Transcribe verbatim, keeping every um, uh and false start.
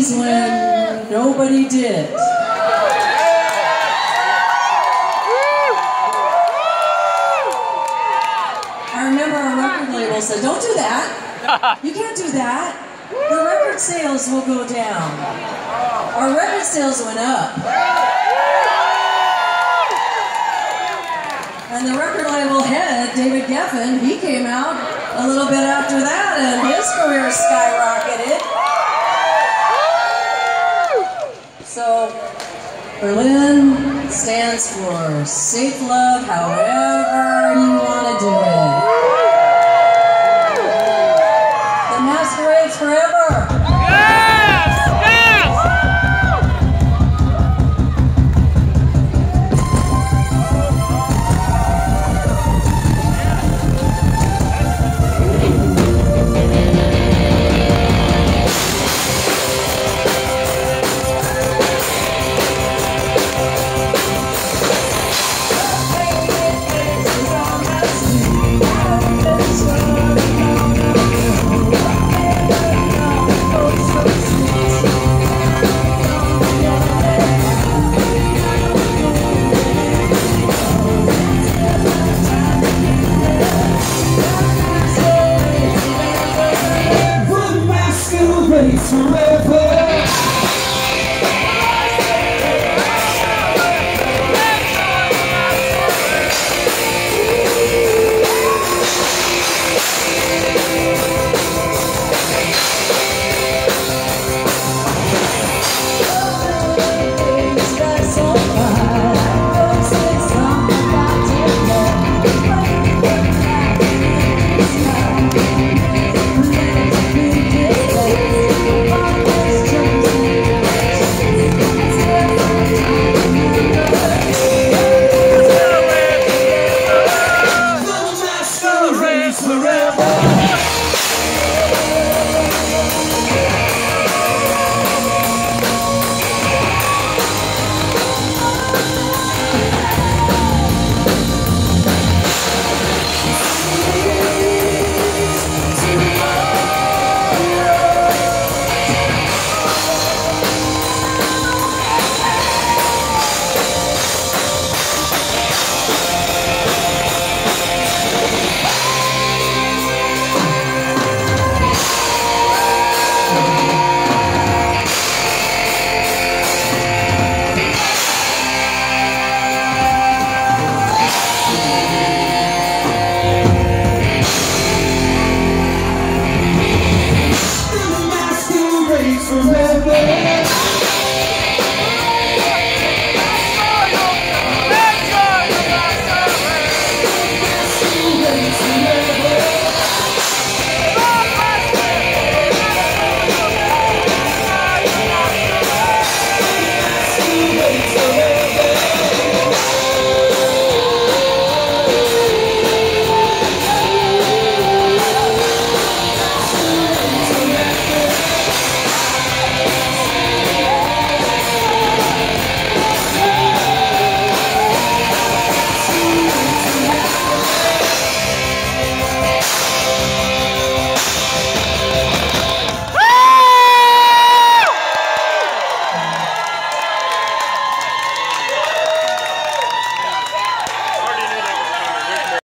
eighties when nobody did. I remember our record label said, don't do that. You can't do that. The record sales will go down. Our record sales went up. And the record label head, David Geffen, he came out a little bit after that and his career skyrocketed. So, Berlin stands for safe love however you want.